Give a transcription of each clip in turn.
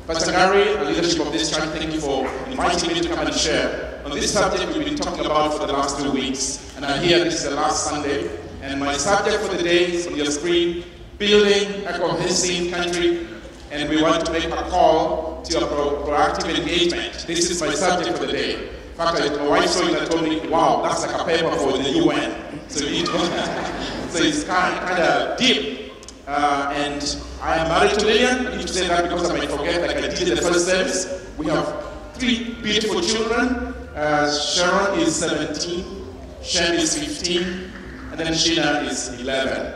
Pastor Gary and leadership of this church, thank you for inviting me to come and share on this subject we've been talking about for the last 2 weeks. And I'm here, this is the last Sunday, and my subject for the day is on your screen, building a cohesive country, and we want to make a call to a proactive engagement. This is my subject for the day. In fact, my wife saw it and told me, wow, that's like a paper for the UN. So you need to so it's kind of deep. And I am married to Lillian. I need to say that because I might forget, like I did in the first service. We have 3 beautiful children. Sharon is 17, Shem is 15, and then Sheena is 11.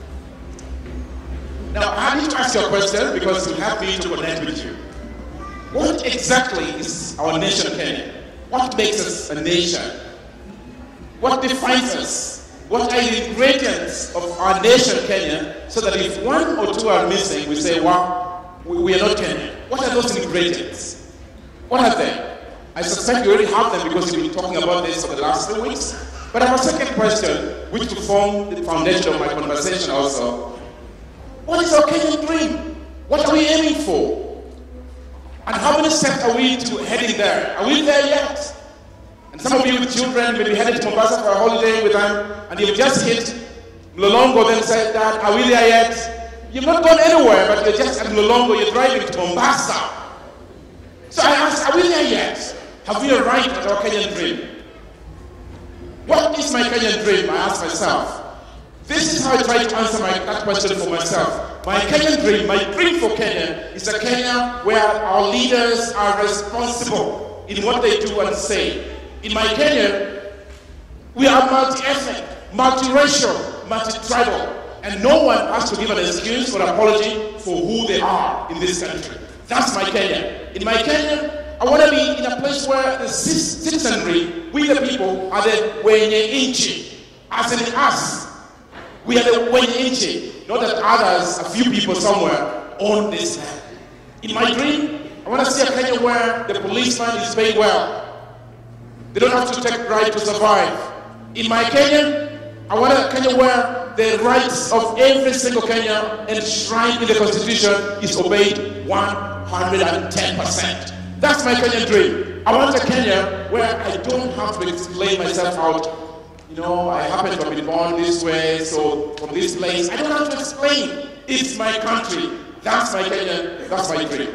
Now, I need to ask you a question because you have me to connect with you. What exactly is our nation, Kenya? What makes us a nation? What defines us? What are the ingredients of our nation, Kenya, so that if 1 or 2 are missing, we say, wow, we are not Kenya. What are those ingredients? What are they? I suspect you already have them because you've been talking about this for the last 2 weeks. But I have a second question, which will form the foundation of my conversation also. What is our Kenyan dream? What are we aiming for? And how many steps are we to heading there? Are we there yet? And some of you with children may be headed to Mombasa for a holiday with them, and you've just hit Mlolongo, then said, Dad, are we there yet? You've not gone anywhere, but you're just at Mlolongo, you're driving to Mombasa. So I asked, are we there yet? Have we arrived at our Kenyan dream? What is my Kenyan dream? I asked myself. This is how I try to answer that question for myself. My Kenyan dream, my dream for Kenya, is a Kenya where our leaders are responsible in what they do and say. In my Kenya, we are multi-ethnic, multi-racial, multi-tribal, and no one has to give an excuse or apology for who they are in this country. That's my Kenya. In my Kenya, I want to be in a place where the citizenry, we the people, are the wenye inchi, as in us. We are the wenye inchi, not that others, a few people somewhere, own this land. In my dream, I want to see a Kenya where the policeman is paid well. They don't have to take bribe to survive. In my Kenya, I want a Kenya where the rights of every single Kenyan enshrined in the Constitution is obeyed 110%. That's my Kenyan dream. I want a Kenya where I don't have to explain myself out. You know, I happen to have been born this way, so from this place, I don't have to explain. It's my country. That's my Kenya. That's my dream.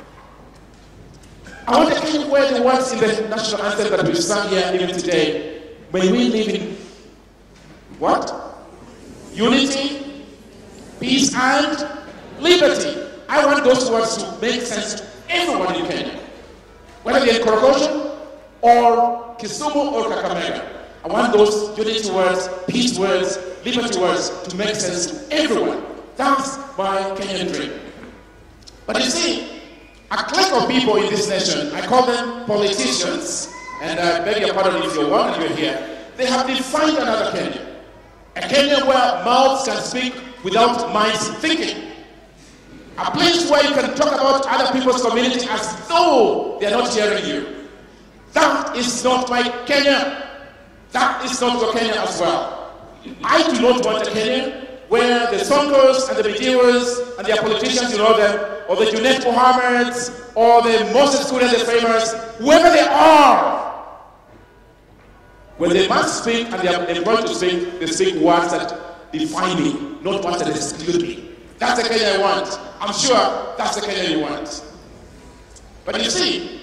I want a Kenya where the words in the national anthem that we sang here even today, may we live in what? Unity, peace, and liberty. I want those words to make sense to everyone in Kenya. Whether they're in Korogosho or Kisumu or Kakamega. I want those unity words, peace words, liberty words to make sense to everyone. That's my Kenyan dream. But you see, a clique of people in this nation, I call them politicians, and I beg your pardon if you're one and you're here, they have defined another Kenya. A Kenya where mouths can speak without minds thinking. A place where you can talk about other people's community as though they're not hearing you. That is not my Kenya. That is not your Kenya as well. I do not want a Kenya where the Sonkos and the Bidiwas and their politicians, you know them, or the Junet Mohammeds, or the Moses Kuria, the famous, whoever they are, when they must speak and they are employed to speak, they speak words that define me, not words that exclude me. That's the Kenya I want. I'm sure that's the Kenya you want. But you see,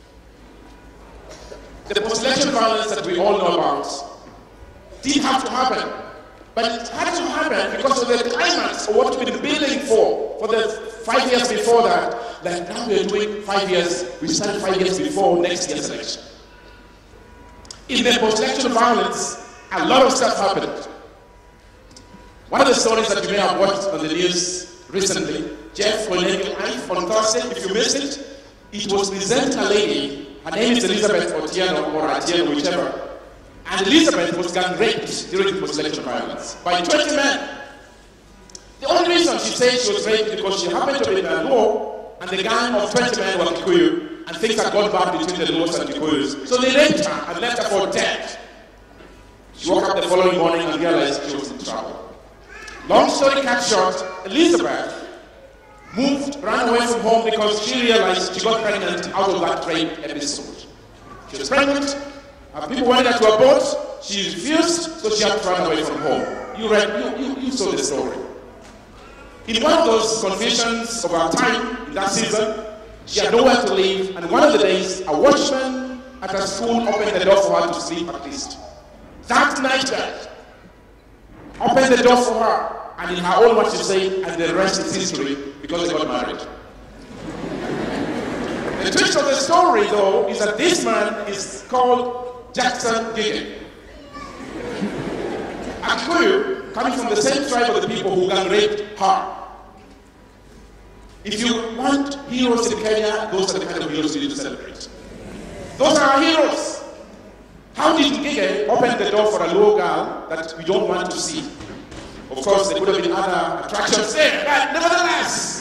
the post-election violence that we all know about did have to happen. But it had to happen because of the climax of what we've been building for the 5 years before that. Like now we're doing 5 years, we started 5 years before next year's election. In the post-election violence, a lot of stuff happened. One of the stories that you may have watched on the news recently, Jeff Koinange live on Thursday, if you missed it, it was presenting a lady, her name is Elizabeth Otieno or Atieno, whichever. And Elizabeth was gang raped during the post-election violence by 20 men. The only reason she said she was raped is because she happened to be in a law and the gang of 20 men were Kikuyu and things had gone bad between the Luos and Kikuyus. So they raped her and left her for dead. She woke up the following morning and realized she was in trouble. Long story cut short, Elizabeth ran away from home because she realized she got pregnant out of that rape episode. She was pregnant, people wanted her to abort, she refused, so she had to run away from home. You saw the story. In one of those confusions of our time, in that season, she had nowhere to live, and one of the days, a watchman at her school opened the door for her to sleep at least. That night, opened the door for her, and in her own words she said, and the rest is history, because they got married. The twist of the story, though, is that this man is called Jackson Gige. A Kikuyu, coming from the same tribe of the people who gang raped her. If you want heroes in Kenya, those are the kind of heroes you need to celebrate. Those are our heroes. How did Gige open the door for a low girl that we don't want to see? Of course, there could have been other attractions there, but nevertheless,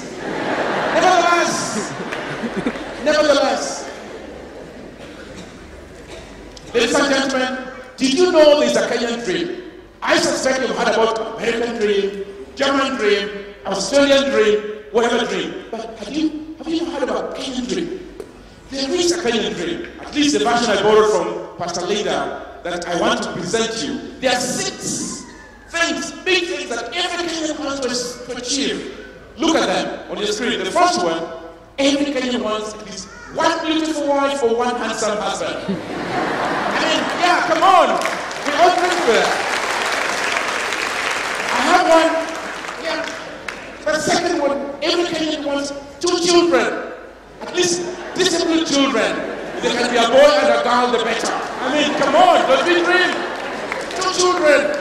ladies and gentlemen, did you know there's a Kenyan dream? I suspect you've heard about American dream, German dream, Australian dream, whatever dream. But have you heard about Kenyan dream? There is a Kenyan dream. At least the version I borrowed from Pastor Leda that I want to present you. There are 6 things, big things that every Kenyan wants to achieve. Look at them on your screen. The first one, every Kenyan wants at least one beautiful wife or one handsome husband. I mean, yeah, come on. We all dream for that. I have one. Yeah. The second one, every Kenyan wants 2 children. At least disciplined children. If there can be a boy and a girl, the better. I mean, come on, don't we dream? 2 children.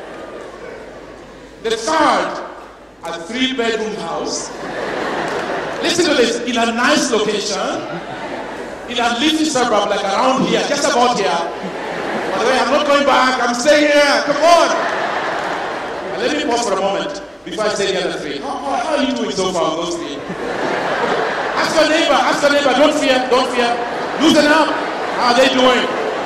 The third, a 3-bedroom house. Listen to this, in a nice location, in a leafy suburb, like around here, just about here. By the way, I'm not going back, I'm staying here, come on. Now, let me pause for a moment before I say the other 3. How are you doing so far on those 3? Ask your neighbor, don't fear. Loosen up, how are they doing?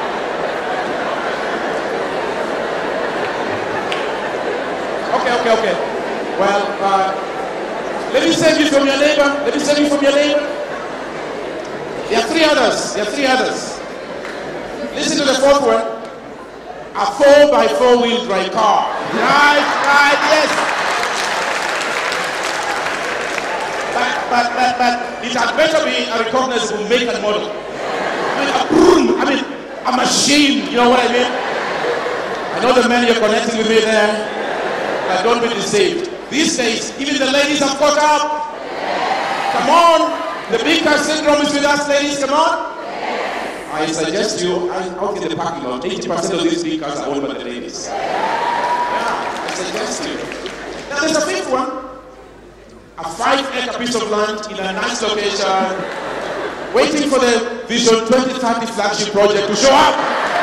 Okay. Well, let me save you from your neighbor. There are 3 others. Listen to the 4th one. A 4x4 wheel drive car. Right, yes. But it had better be a recognizable make and model. I mean, a machine, you know what I mean? I know the men you're connecting with me there. But don't be deceived. These days, even the ladies have caught up. Come on. The big car syndrome is with us, ladies. Come on. I suggest you, out in the parking lot, 80% of these big cars are owned by the ladies. Yeah, I suggest you. Now there's a 5th one. A 5-acre piece of land in a nice location, waiting for the Vision 2030 flagship project to show up.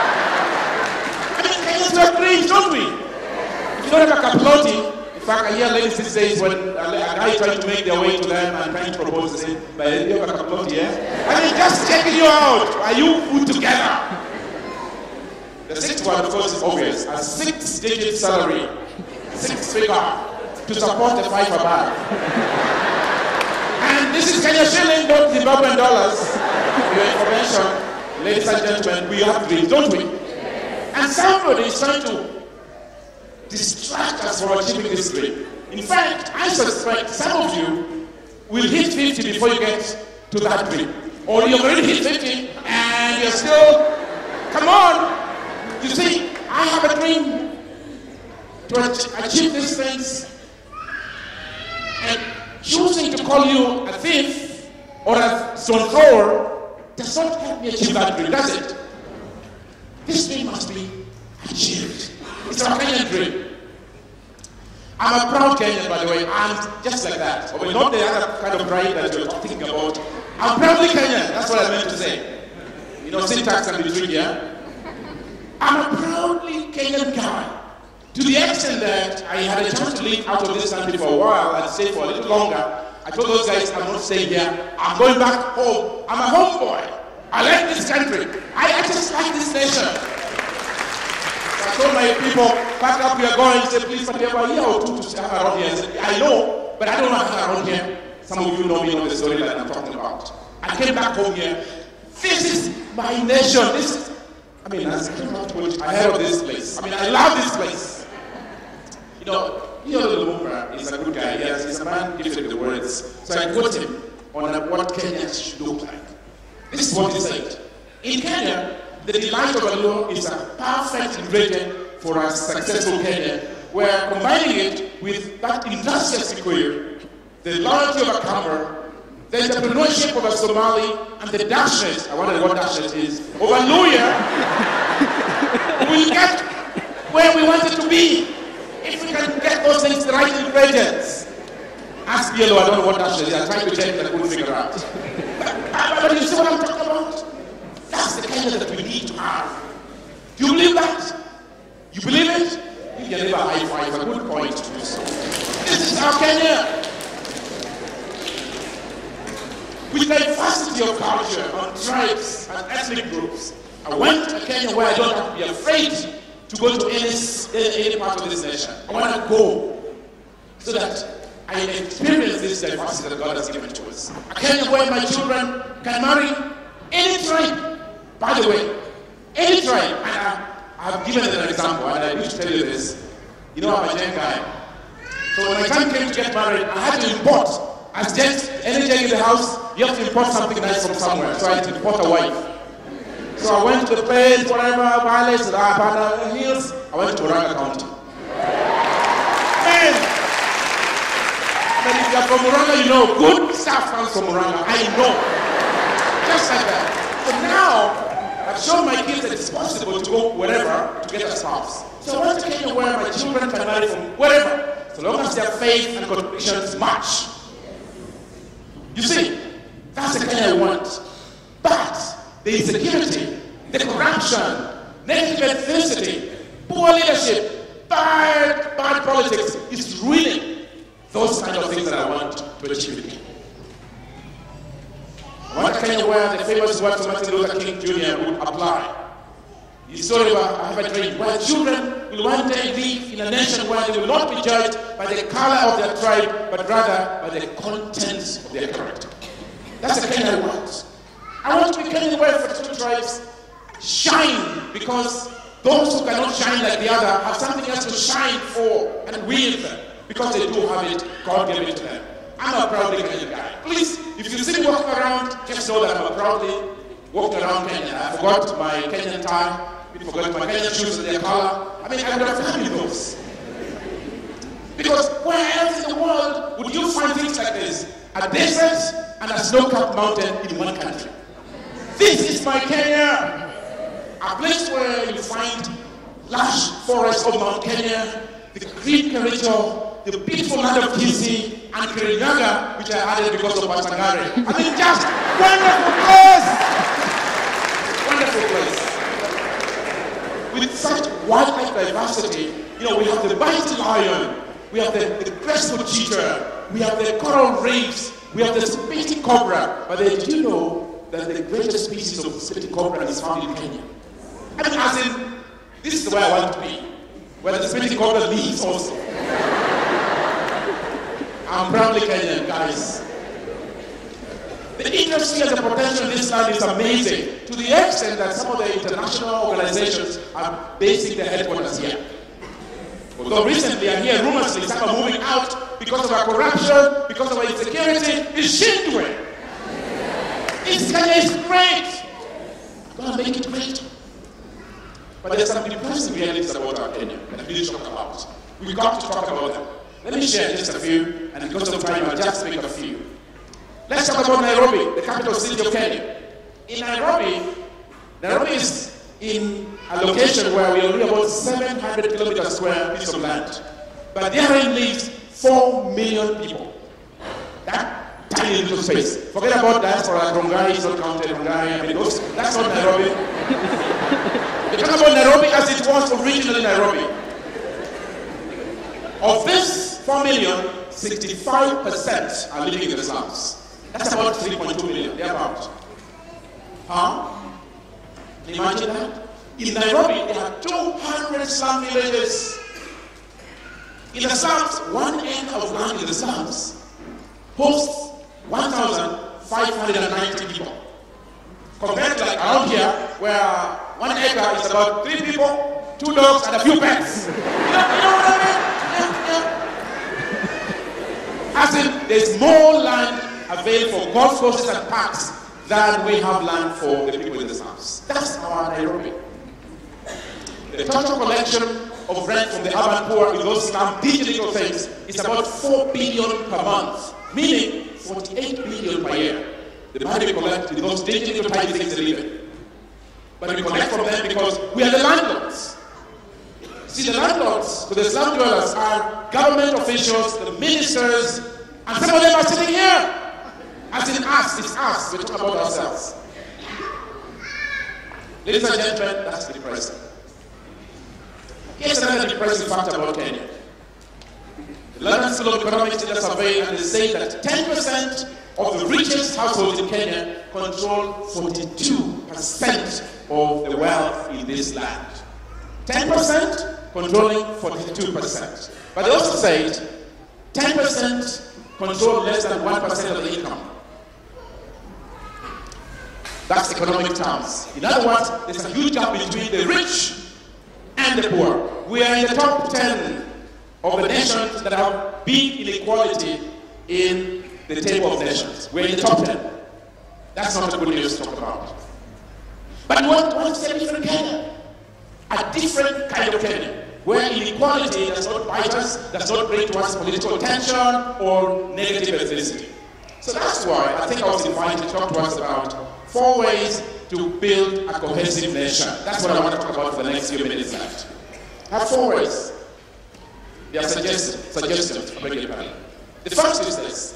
I mean, Kenyans have dreams, don't we? If you don't have a Kapiloti, in fact, I hear ladies these days when a guy trying to make their way to them and trying to propose, they say, but you have a Kapiloti, yeah? I mean, just checking you out. Are you put together? The 6th one, of course, is obvious. A 6-digit salary, 6-figure, to support the 5 above. And this is Kenya shilling, not Zimbabwean dollars. For your information, ladies and gentlemen, we have dreams, don't we? And somebody is trying to distract us from achieving this dream. In fact, I suspect some of you will hit 50 before you get to that dream. Or you've already hit 50 and you're still, come on. You see, I have a dream to achieve these things. And choosing to call you a thief or a stone thrower does not help me achieve that dream, does it? This dream must be achieved. It's our Kenyan dream. I'm a proud Kenyan, by the way. I'm just like that. Or not the other kind of pride that you're thinking about. I'm proudly Kenyan. That's what I meant to say. You know, syntax can be tricky, yeah? I'm a proudly Kenyan guy. To the extent that I had a chance to live out of this country for a while and stay for a little longer, I told those guys, I'm not staying here. I'm going back home. I'm a homeboy. I like this country. I just like this nation. So I told my people, pack up, we are going. Say, please, but you have a year or 2 to hang around here. I said, I know, but I don't want to hang around here. Some of you know me, know the story that I'm talking about. I came back home here. This is my nation. As I came out, I heard of this place. I love this place. Lumumba is a good guy. Yes, he's a man who gives you the words. So I quote him on what Kenya should look like. This is what he said. In Kenya, the delight of a law is a perfect ingredient for a successful Kenya. We're combining it with that industrious Kikuyu, the loyalty of a Kamba, the entrepreneurship of a Somali, and the dashes, I wonder what dashes is, of a Luya. We'll get where we want it to be if we can get those things, the right ingredients. Ask Yellow, I don't know what dashes is. I tried to check, but I couldn't figure out. But you see what I'm talking about? That's the Kenya that we need to have. Do you believe that? You believe it? You can never high five. A good point to do so. This is our Kenya. With diversity of culture, on tribes and ethnic groups. I went to Kenya where I don't have to be afraid to go to any part of this nation. I want to go so that I experience this diversity that God has given to us. A Kenya where my children can marry any tribe. By the way, any tribe. And I've given an example, and I need to tell you this. I'm a Jain guy. So when my time came to get married, I had to import. As just any Jain in the house, you have to import something nice from somewhere. So I had to import a wife. So I went to the place, whatever, Valley, Hills. I went to Muranga County. And if you're from Muranga, good stuff comes from Muranga. I know. Just like that. So now, I've shown my kids that it's possible to go wherever to get a spouse. So I went to Kenya where my children can marry from wherever, so long as their faith and convictions match. You see, that's the Kenya I want. But the insecurity, the corruption, negative ethnicity, poor leadership, bad politics is ruining those kind of things that I want to achieve. I want a Kenya where the famous words of Martin Luther King Jr. would apply. The story about I have a dream, where children will one day live in a nation where they will not be judged by the color of their tribe, but rather by the contents of their character. That's the Kenya I want. I want to be Kenya where 42 tribes shine, because those who cannot shine like the other have something else to shine for and with, because they do have it. God gave it to them. I'm a proudly Kenyan guy. Please, if you see me walking around, just know that I'm proudly walking around Kenya. I forgot my Kenyan tie. I forgot my Kenyan shoes and their color. I would have done those. Because where else in the world would you find things like this? A desert and a snow-capped mountain in one country. This is my Kenya. A place where you find lush forests of Mount Kenya, the green Kericho, the beautiful land of Kisii, and Kirinyaga, which I added because of Patangare. Just wonderful place! Wonderful place. With such wildlife diversity, we have the mighty lion, we have the graceful cheetah, we have the coral reefs, we have the spitting cobra. But did you know that the greatest species of spitting cobra is found in Kenya? This is where I want to be, where the spitting cobra lives also. I'm proudly Kenyan, guys. The industry and the potential in this land is amazing, to the extent that some of the international organizations are basing their headquarters here. Although recently I hear rumors that some are moving out because of our corruption, because of our insecurity. It's Shindwe. This Kenya is great. God make it great. But there's some depressing realities about our Kenya that we need to talk about. We've got to talk about them. Let me share just a few, and because of time, I'll just make a few. Let's talk about Nairobi, the capital city of Kenya. In Nairobi is in a location where we are only about 700 kilometers square piece of land. But therein lives 4 million people. That tiny little space. Forget about diaspora. Rongai is not counted. Rongai, that's not Nairobi. We talk about Nairobi as it was originally Nairobi. Of this 4 million, 65% are living in the slums. That's about 3.2 million, thereabout. Can you imagine that? In Nairobi, there are 200 slum villages. In the slums, one end of land in the slums hosts 1,590 people. Compared to like around here, where 1 acre is about 3 people, 2 dogs, and a few pets. You know what I mean? As in, there's more land available for golf courses and parks than we have land for the people in this house. That's our Nairobi. The total collection of rent from the urban poor in those slum digital things is about 4 billion per month, meaning 48 billion per year. The money we collect in those digital tiny things they live in. But we collect from them because we are the landlords. See, the landlords to the slum dwellers are government officials, the ministers, and some of them are sitting here. As in us, it's us, we're talking about ourselves. Ladies and gentlemen, that's depressing. Here's another depressing fact about Kenya. The London School of Economics did a survey and they say that 10% of the richest households in Kenya control 42% of the wealth in this land. 10% controlling 42%. But they also said 10% control less than 1% of the income. That's economic terms. In other words, there's a huge gap between the rich and the poor. We are in the top 10 of the nations that have big inequality in the table of nations. We're in the top 10. That's not a good news to talk about. But we want to see a different Kenya. A different kind of Kenya, where inequality does not bite us, does not bring to us political tension or negative ethnicity. So that's why I think I was invited to talk to us about 4 ways to build a cohesive nation. That's what I want to talk about for the next few minutes left. I have 4 ways. They are suggestions. I beg your pardon. The first is this.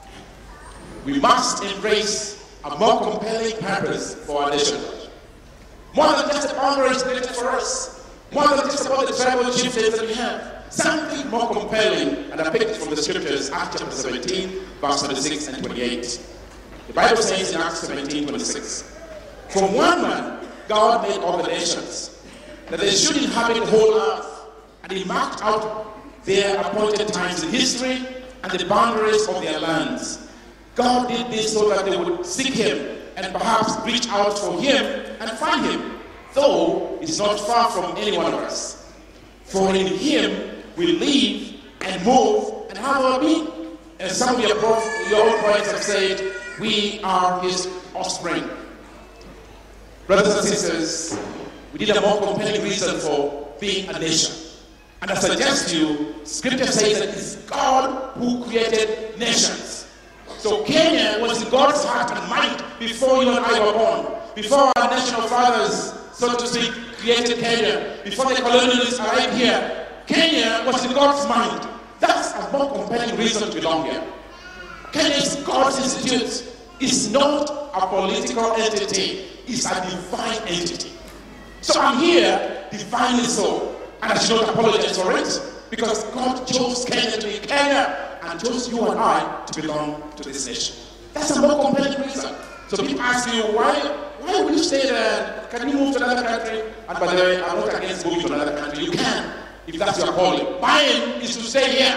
We must embrace a more compelling purpose for our nation. More than just the boundaries created for us. More than just about the tribal chieftains that we have. Something more compelling, and I picked it from the scriptures, Acts chapter 17, verse 26 and 28. The Bible says in Acts 17:26, from one man, God made all the nations, that they should inhabit the whole earth, and he marked out their appointed times in history and the boundaries of their lands. God did this so that they would seek him and perhaps reach out for him and find him, though it's not far from any one of us. For in him we live and move and have our being. And some of your own poets have said, we are his offspring. Brothers and sisters, we need a more compelling reason for being a nation. And I suggest to you, scripture says that it's God who created nations. So Kenya was in God's heart and mind before you and I were born. Before our national fathers, so to speak, created Kenya. Before the colonialists arrived here, Kenya was in God's mind. That's a more compelling reason to belong here. Kenya is God's institute. It's not a political entity. It's a divine entity. So I'm here divinely so. And I should not apologize for it, because God chose Kenya to be Kenya and chose you and I to belong to this nation. That's a more compelling reason. So people ask you, why would you stay there? Can you move to another country? And by the way, I'm not against moving to another country. You can, if that's your calling. Mine is to stay here.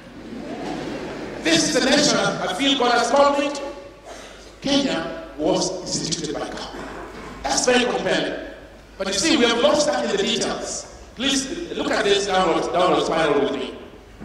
This is the nation I feel God has called me to. Kenya was instituted by God. That's very compelling. But you see, we have lost that in the details. Please look at this downward spiral with me.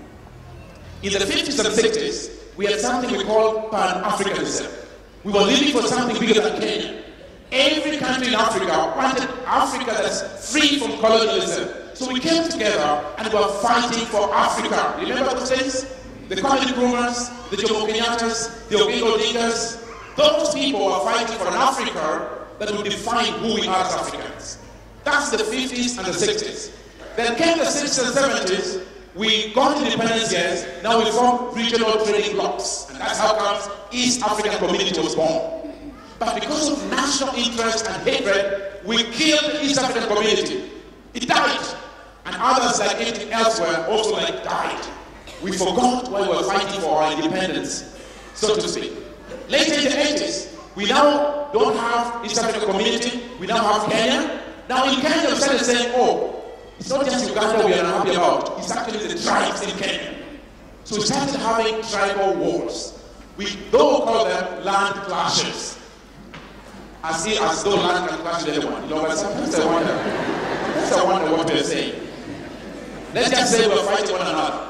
In the 50s and 60s, we had something we call Pan-Africanism. We were living for something bigger than Kenya. Every country in Africa wanted Africa that's free from colonialism. So we came together and we were fighting for Africa. Remember those days? The Kwame Nkrumahs, the Jomo Kenyattas, the Oginga Odingas. Those people were fighting for an Africa that would define who we are as Africans. That's the 50s and the 60s. Then came the 60s and 70s, we got independence years, now we formed regional trading blocs. And that's how comes East African Community was born. But because of national interest and hatred, we killed the East African Community. It died. And others like it elsewhere also died. We forgot why we were fighting for our independence, so to speak. Later in the 80s, we now don't have East African Community, we now have Kenya. Now in Kenya, we started saying, oh, it's not just Uganda we are unhappy about, it's actually the tribes in Kenya. So we started having tribal wars. We don't call them land clashes. As though land can clash with anyone. But sometimes I wonder what we're saying. Let's just say we're fighting one another.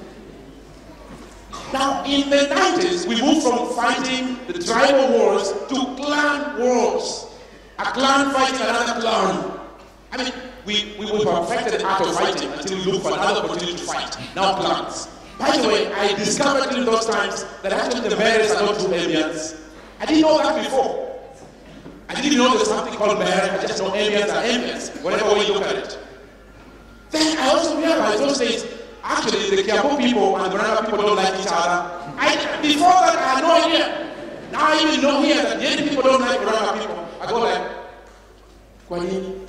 Now, in the 90s, we moved from fighting the tribal wars to clan wars. A clan fighting another clan. I mean, we perfected the art of fighting until we look for another opportunity to fight. Now clans. By the way, I discovered during those times that actually the Meres are not true aliens. I didn't know that before. I didn't know there's something called Mere. I just know aliens are aliens, whatever way you look at it. Then I also realized those days, actually, the Jaoko people and the Karura people don't like each other. Before that, I had no idea. Now I even know here that the people don't like Karura people. I go like, Kwani?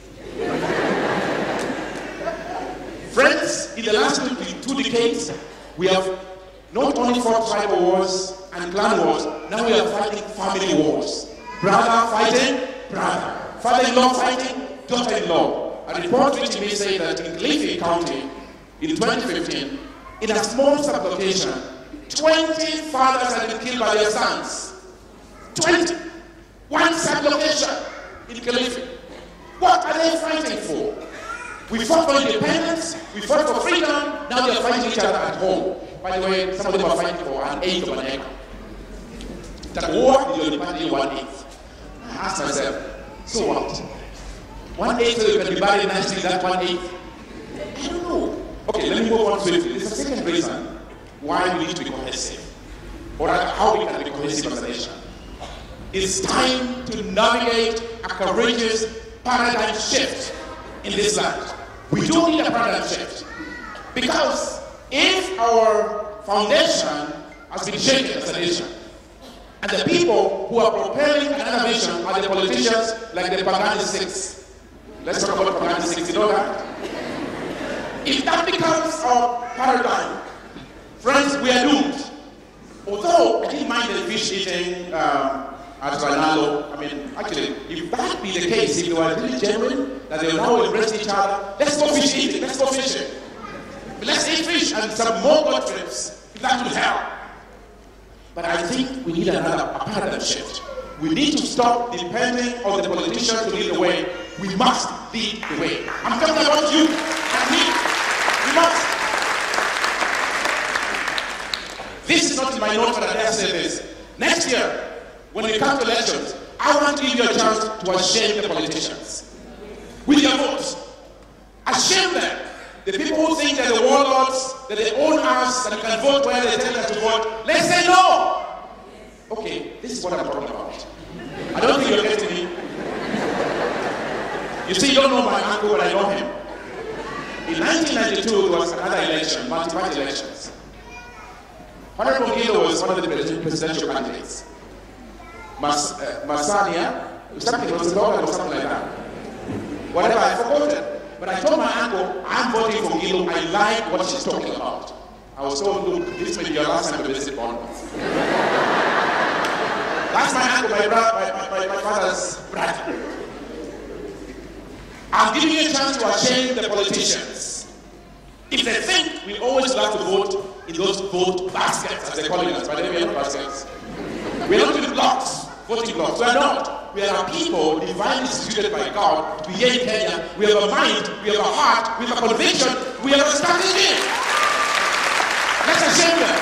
Friends, in the last two decades, we have not only fought tribal wars and clan wars, now we are fighting family wars. Brother fighting brother. Father-in-law fighting daughter-in-law. A report reached me saying that in Kilifi County, in 2015, in a small sublocation, 20 fathers had been killed by their sons. 20! One sublocation in Kilifi. What are they fighting for? We fought for independence, we fought for freedom, now they are fighting each other at home. By the way, some of them are fighting for an eighth of an acre. That war is only 1/8. I asked myself, so what? 1/8 so you can be buried nicely in that 1/8? I don't know. Okay, let me move on swiftly. There's a second reason why we need to be cohesive, or how we can be cohesive as a nation. It's time to navigate a courageous paradigm shift in this land. We do need a paradigm shift, because if our foundation has been shaken as a nation, and the people who are propelling another vision are the politicians like the Pagani Six. Let's talk about Pagani Six, you know that? If that becomes our paradigm, friends, we are doomed. Although I didn't mind the fish eating at Ranalo, I mean, actually, if that be the case, if they were really genuine, that they will now embrace each other, let's go fish eating, let's go fishing. Let's eat fish and some more boat trips, if that will help. But I think we need a paradigm shift. We need to stop depending on the politicians to lead the way. We must lead the way. I'm talking about you and me. We must. This is not in my notes, but I dare say this. Next year, when we come to elections, I want to give you a chance to ashame the politicians. With your votes. Ashame them. The people who think that the warlords, that they own us, and you can vote where they tell us to vote, let's say no! Okay, this is what I'm talking about. I don't think you're getting me. You see, you don't know my uncle, but I know him. In 1992, there was another election, multi-party elections. Honorable Gilo was one of the presidential candidates. Masania, something was a dog or something like that. Whatever, I forgot it. But I told my uncle, I'm voting for Gilo. I like what she's talking about. I was told, look, this may be your last time to visit Bournemouth. That's my uncle, my father's brother. I'm giving you a chance to shame the politicians. If they think we always love to vote in those vote baskets, as they're calling us, but we are not baskets. We're not in blocks, voting blocks. We're not. We are people divinely instituted by God to be here in Kenya. We have a mind, we have a heart, we have a conviction, we have a strategy. Let's shame them.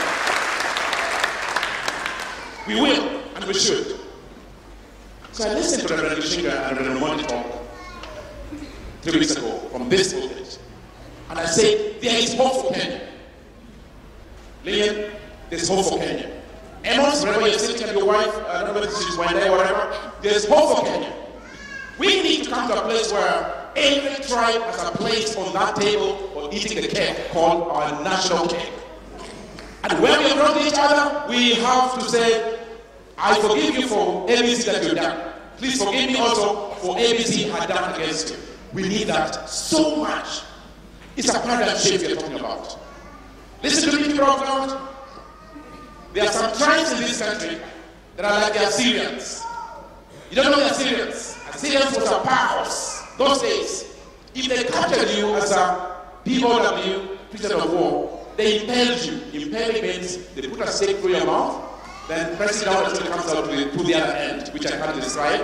We will, and we should. So I listened to Reverend Lushinga and Reverend Monty talk 3 weeks ago from this pulpit. And I said, there is hope for Kenya. Lillian, there's hope for Kenya. Amos, wherever you're sitting and your wife, I don't know if she's one day or whatever, there's hope for Kenya. We need to come to a place where every tribe has a place on that table for eating the cake called our national cake. And when we approach each other, we have to say, I forgive you for ABC that you've done. Please forgive me also for ABC had done against you. We need that so much. It's a paradigm shift we're talking about. Listen to me, people of God. There are some tribes in this country that are like the Assyrians. You don't know the Assyrians. Assyrians was a powerhouse those days. If they captured you as a POW, prisoner of war, they impaled you. Impaling means they put a stake through your mouth then press it down until it comes out to the other end, which I can't describe.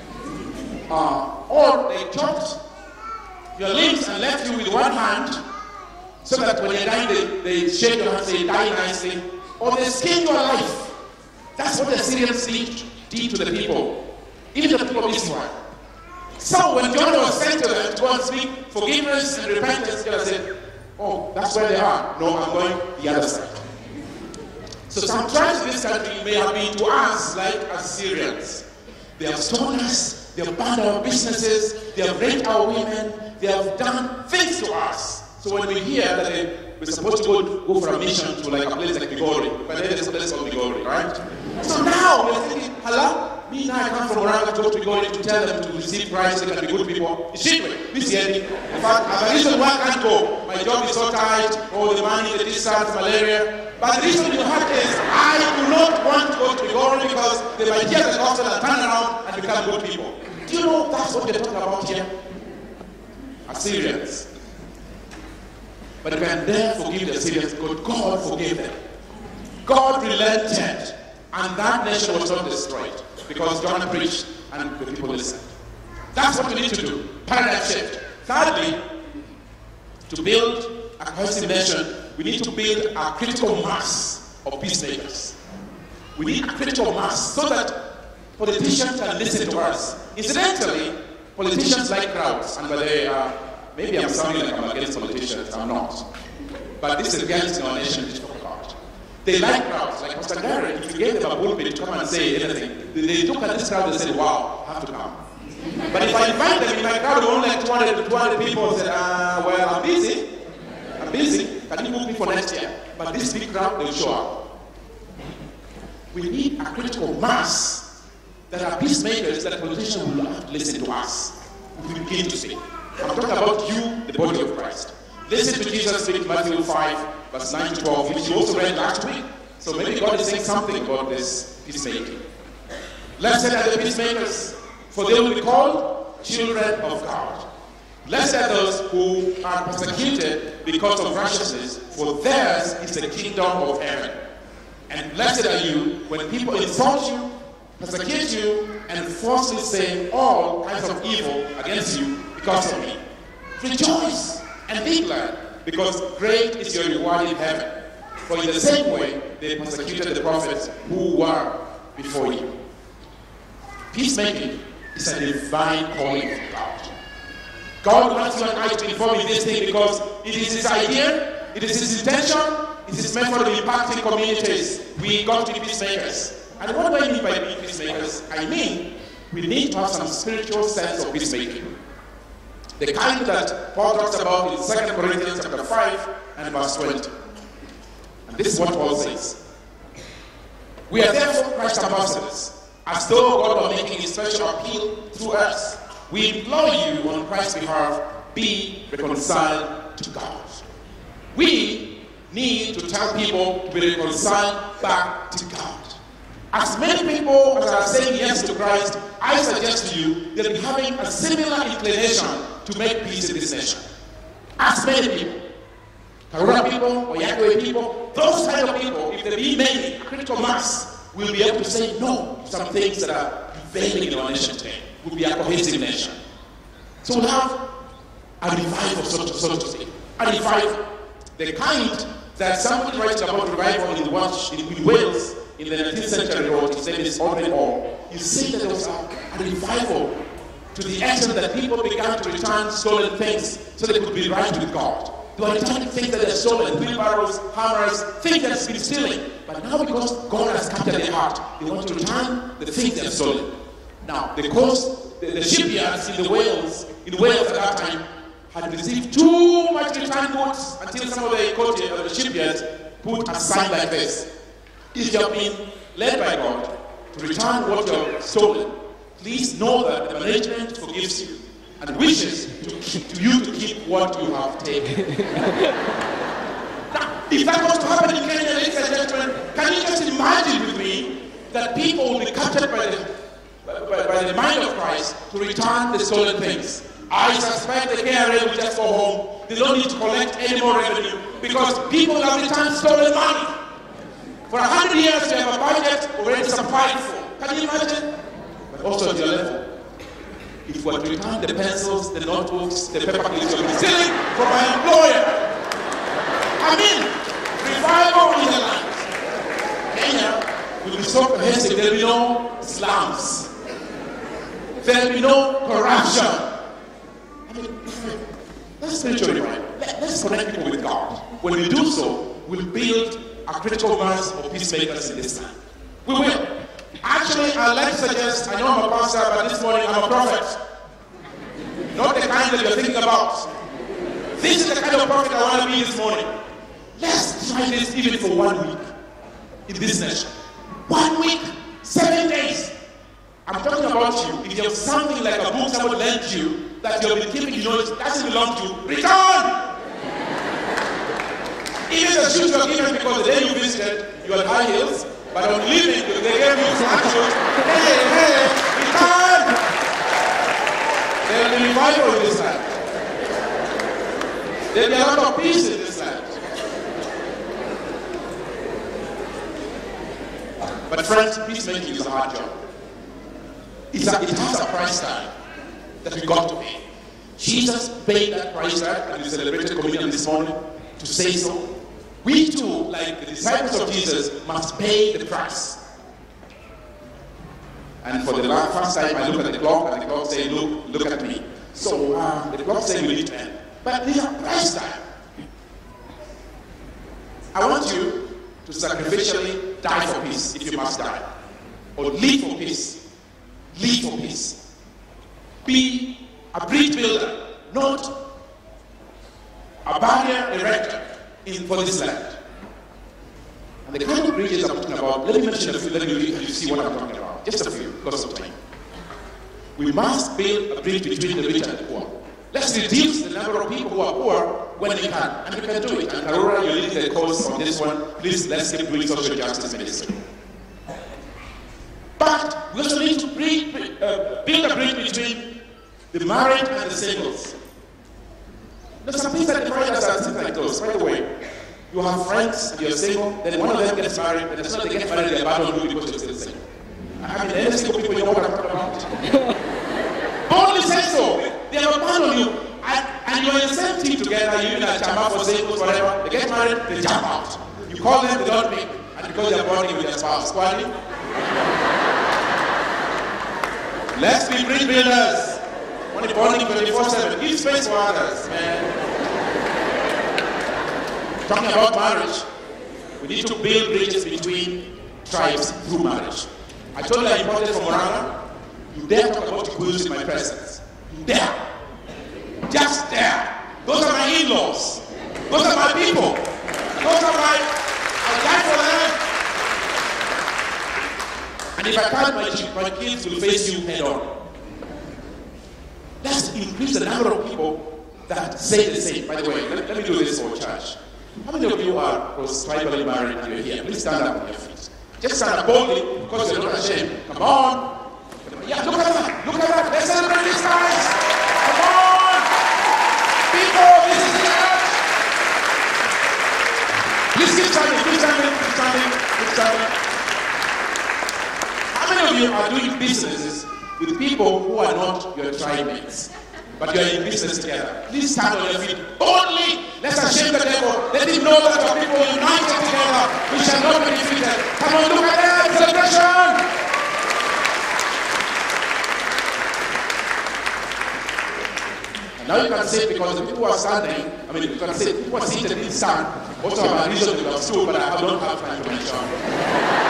Or they chopped your limbs and left you with one hand, so that when you're dying, they shake your hand, say, die nicely. Or they skin your life. That's what the Syrians did to the people, even the people of Israel. So when John was sent to them to go and speak forgiveness and repentance, God said, oh, that's where they are. No, I'm going the other side. So some tribes in this country may have been to us like Assyrians. They have stolen us, they have burned our businesses, they have raped our women, they have done things to us. So when we hear that we're supposed to go for a mission to like a place like Migori, but there's a place called Migori, right? So now we're thinking, hello? Me now I come from Oranga to go to Migori to tell them to receive Christ, they can be good people. It's shit, this year. In fact, as a reason why I can't go, my job is so tight, all the money, the discharge, malaria. But the reason you have is, I do not want to go to Migori because they might hear the gospel and turn around and become good people. Do you know that's what they're talking about here? Assyrians. But you can then forgive the Assyrians because God forgave them. God relented, and that nation was not destroyed because John preached and the people listened. That's what we need to do. Paradigm shift. Thirdly, to build a cohesive nation, we need to build a critical mass of peacemakers. We need a critical mass so that politicians can listen to us. Incidentally, politicians like crowds, and by the maybe I'm sounding like I'm against politicians, I'm not. But this is reality in our nation we talk about. They like crowds, like Pastor Gary, if you gave them a pulpit to come and say anything, they look at this crowd and say, wow, I have to come. But if I invite them in my crowd, only like 200 people, and say, well, I'm busy. Can you book me for next year? But this big crowd, they'll show up. We need a critical mass that are peacemakers, that politicians will have to listen to us. We begin to sing. I'm talking about you, the body of Christ. Listen to Jesus speak Matthew 5, verse 9 to 12, which you also read last week. So maybe God is saying something about this peacemaking. Blessed are the peacemakers, for they will be called children of God. Blessed are those who are persecuted because of righteousness, for theirs is the kingdom of heaven. And blessed are you when people insult you, persecute you, and falsely say all kinds of evil against you because of me. Rejoice and be glad, because great is your reward in heaven. For in the same way they persecuted the prophets who were before you. Peacemaking is a divine calling from God. God wants you and I to inform in this thing because it is His idea, it is His intention, it is His method of impacting communities. We got to be peacemakers. And what do I mean by being peacemakers? I mean, we need to have some spiritual sense of peacemaking. The kind that Paul talks about in 2 Corinthians chapter 5 and verse 20. And this is what Paul says. We are therefore Christ's ambassadors, as though God were making His special appeal through us. We implore you on Christ's behalf, be reconciled to God. We need to tell people to be reconciled back to God. As many people as are saying yes to Christ, I suggest to you they'll be having a similar inclination to make peace in this nation. As many people, Karura people, or Jaoko people, those kind of people, if there be many, critical mass, will be able to say no to some things that are prevailing in our nation today. Will be a cohesive nation. So we'll have a revival, so to speak. A revival. The kind that somebody writes about revival in Wales in the 19th century wrote, his name is Alden Orr. You see that there was a revival to the extent that people began to return stolen things so they could be right with God. They were returning things that they had stolen, wheelbarrows, hammers, things that have been stealing. But now because God has captured their heart, they want to return the things they have stolen. Now, the shipyards in Wales at that time had received too much return goods until some of the shipyards put a sign like this. If you have been led by God to return what you have stolen, please know that the management forgives you and wishes you to keep what you have taken. Now, if that was to happen in Kenya, ladies and gentlemen, can you just imagine with me that people will be captured by the mind of Christ to return the stolen things? I suspect the KRA will just go home. They don't need to collect any more revenue because people have returned stolen money. For 100 years, we have a budget already supplied for. Can you imagine? But also at your level. If we return the pencils, the notebooks, the paper clips you'll be stealing from my employer. I mean, revival in the land. Kenya will be so cohesive, there will be no slums. There will be no corruption. I mean, that's spiritual revival. Let's connect people with God. When we do so, we'll build a critical mass of peacemakers in this land. We will. Actually, I'd like to suggest, I know I'm a pastor, but this morning I'm a prophet. Not the kind that you're thinking about. This is the kind of prophet I want to be this morning. Let's try this even for 1 week in this nation. 1 week, 7 days. I'm talking about you. If you have something like a book someone lent you that you've been keeping, you know it doesn't belong to you, return! Even the shoes you are given because the day you visited, you had high heels, but on leaving, they gave you flat shoes. Hey, return! There will be revival in this land. There will be a lot of peace in this land. But friends, peacemaking is a hard job. It has a price tag that we got to pay. Jesus paid that price tag, and we celebrated communion this morning to say so. We too, like the disciples of Jesus, must pay the price. And for the first time, I look at the clock, and the clock says, look at me. So the clock says we need to end. But there's a price tag. I want you to sacrificially die for peace, if you must die. Or live for peace. Live for peace. Be a bridge builder, not a barrier erector for this land. And the kind of bridges I'm talking about, let me mention a few, let you see what I'm talking about. Just a few, because of time. We must build a bridge between the rich and the poor. Let's reduce the number of people who are poor when we can. And we can do it. And Karura, you're leading the course on this one. Please, let's keep doing social justice medicine. But we also need to build a bridge between the married and the singles. There's some things that divide us are things like those. By the way, you have friends and you're single, then one of them gets married, and as soon as they get married, they abandon you because you're still single. I mean, any single people, you know what I'm talking about? Boldly say so. They have abandoned you, and you're in the same team together, you're in a chama for singles, whatever. They get married, they jump out. You call them, they don't pick, and because they're bonding with their spouse. Squally. Let's be bridge builders. Only bonding 24/7. Give space for others, man. Talking about marriage, we need to build bridges between tribes through marriage. I told you I imported from Moranga. You dare talk about Kikuyus in my presence. You dare. Just dare. Those are my in-laws. Those are my people. Those are I die for them. And if I can't, my kids will face you head on. Let's increase the number of people that say the same. By the way, let me do this for church. How many of you are tribally married and you're here? Please stand up on your feet. Just stand up boldly because you're not ashamed. Come on. Yeah, look at that. Look at that. Let's celebrate these guys. Come on. People, this is church. Please keep standing. Keep standing. Keep standing. Keep standing. How many of you are doing businesses with people who are not your tribe mates, but you are in business together? Please stand on your feet boldly. Let's shame the devil. Let him know that our people united together, we shall not be defeated. Come on, look at that celebration. And now you can say, because the people who are standing, you can say people are seated in sun. Also, have a reason to have stool, but I don't have time to mention.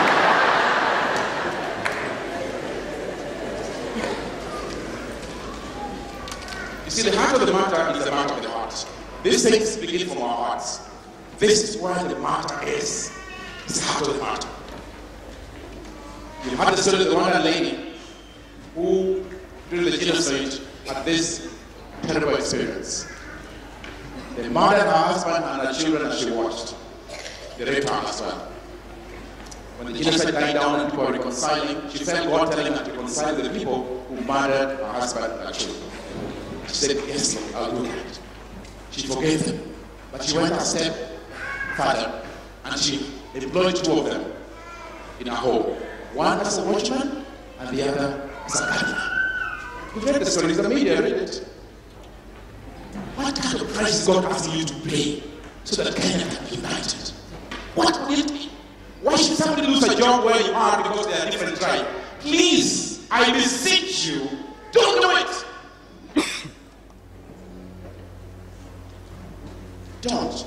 You see, the heart of the matter is the matter of the heart. These things begin from our hearts. This is where the matter is. It's the heart of the matter. You had the story of the Rwandan lady who, during the genocide, had this terrible experience. They murdered her husband and her children as she watched. They raped her husband. When the genocide died down and people were reconciling, she felt God telling her to reconcile the people who murdered her husband and her children. She said, yes, Lord, I'll do that. She forgave them. But she went a step further and she employed two of them in a home. One as a watchman, and the other as a gardener. You've read the stories, the media read it. What kind of price is God asking you to pay so that Kenya can be united? What would it be? Why should somebody lose a job where you are because they are different tribe? Please, I beseech you, don't do it. Don't.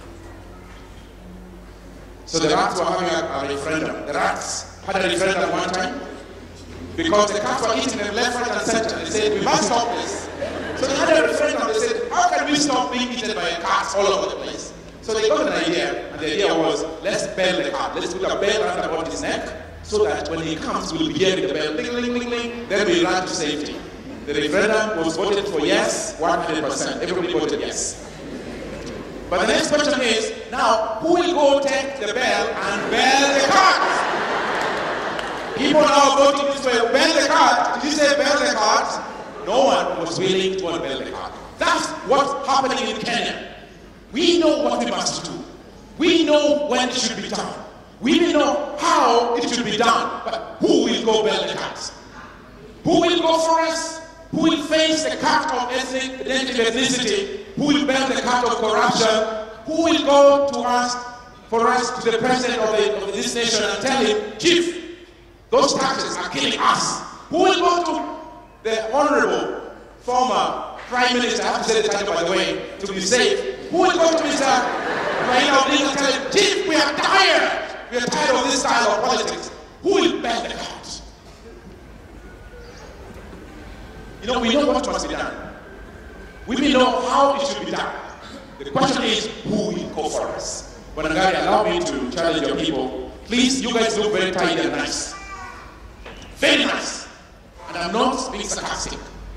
So the rats were having a referendum. The rats had a referendum one time because the cats were eating them left, right, and center. They said, we must stop this. So they had a referendum. They said, how can we stop being eaten by cats all over the place? So they got an idea, and the idea was, let's bell the cat. Let's put a bell around about his neck, so that when he comes, we'll be hearing the bell, ding, ding, ding, ding. Then we run to safety. The referendum was voted for yes, 100%. Everybody voted yes. But the next question is, now, who will go take the bell and bell the cat? People now voting this way, bell the cat. Did you say bell the cat? No one was willing to unbell the cat. That's what's happening in Kenya. We know what we must do. We know when it should be done. We may know how it should be done. But who will go bell the cat? Who will go for us? Who will face the cat of ethnicity? Who will bell the cat of corruption? Who will go to us, for us, to the president of this nation and tell him, Chief, those taxes are killing us? Who will go to the honorable former Prime Minister, I have to say the title by the way, to be safe? Who will go to Mr. Raila Odinga and tell him, Chief, we are tired. We are tired of this style of politics. Who will bell the cat? You know, we know what must be done. We may know how it should be done. The question is, who will go for us? But Ngari, allow me to challenge your people. Please, you guys look very tidy and nice. Very nice. And I'm not being sarcastic.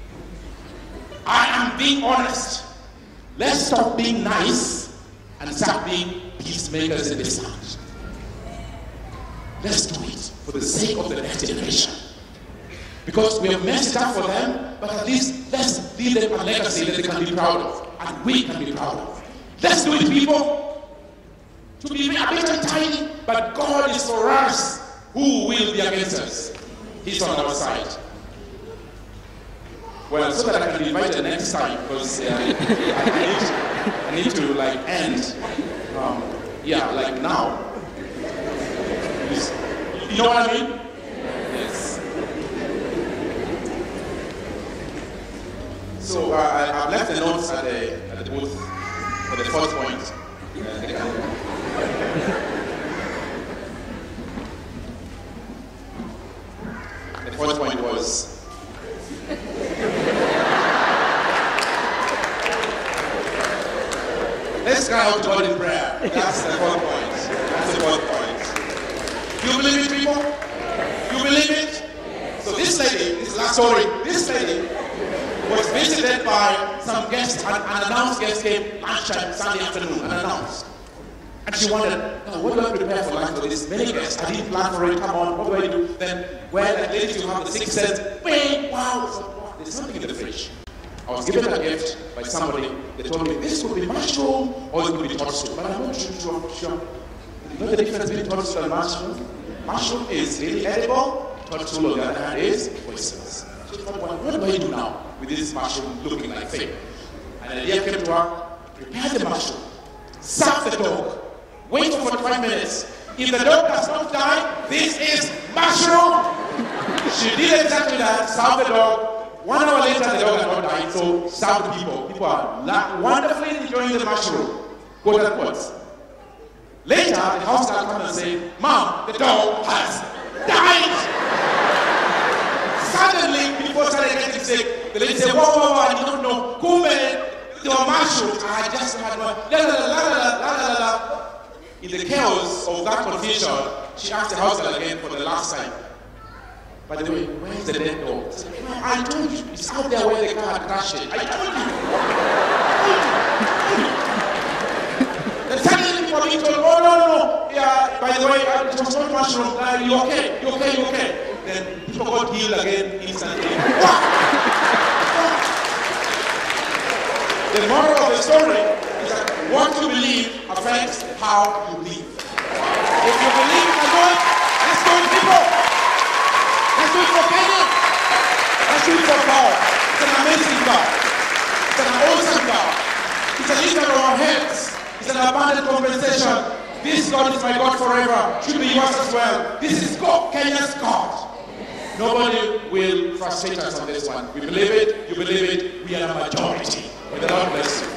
I am being honest. Let's stop being nice and start being peacemakers in this land. Let's do it for the sake of the next generation. Because we have messed it up for them, but at least let's leave them a legacy that they can be proud of, and we can be proud of. Let's do it, people. To be a bit untidy, but God is for us. Who will be against us? He's on our side. Well, so that I can invite the next time, because I need to like end. Yeah, like now. You know what I mean? Yes. So I've left the notes at the booth for the fourth point. The fourth point was let's cry out to God in prayer. That's the fourth point. That's the fourth point. You believe it, people? You believe it? So this lady, this last story, this lady was visited by some guests, an unannounced guest came lunchtime, Sunday afternoon, unannounced. And she wondered, oh, what do I prepare for lunch for this many guests? I didn't plan for it, come on, what do I do? Then, well, at least you have the sixth sense, wait, wow, there's something in the fridge. I was given a gift by somebody. They told me this could be mushroom or it could be toadstool. But I'm not sure. You know the difference between toadstool and mushroom? Mushroom is really edible. Toadstool, on the other hand, is poisonous. So I thought, what do I do now with this mushroom looking like fake? And an idea came to her, prepare the mushroom, serve the dog, wait for 45 minutes. If the dog does not die, this is mushroom. She did exactly that, serve the dog. 1 hour later, the dog had not died, so serve the people. People are wonderfully enjoying the mushroom, quote unquote. Later, the house girl comes and says, Mom, the dog has died. Suddenly, people started getting sick. The lady said, whoa, I did not know. Kumbe, there were mushrooms. I just had one. La. In the chaos of that confusion, she asked the house girl again for the last time. By the way, where's the dead dog? I told you, it's out there where the car had crashed it. I told you. Then suddenly people are being told, oh, no. Yeah, by the way, it was not mushroom. You okay? Then people got healed again instantly. The moral of the story is that what you believe affects how you live. If you believe in God, let's go. God. It's an awesome God. It's a lift of our heads. It's an abundant compensation. This God is my God forever. Should be yours as well. This is God, Kenya's God. Nobody will frustrate us on this one. We believe it, you believe it, we are a majority. May the Lord bless you.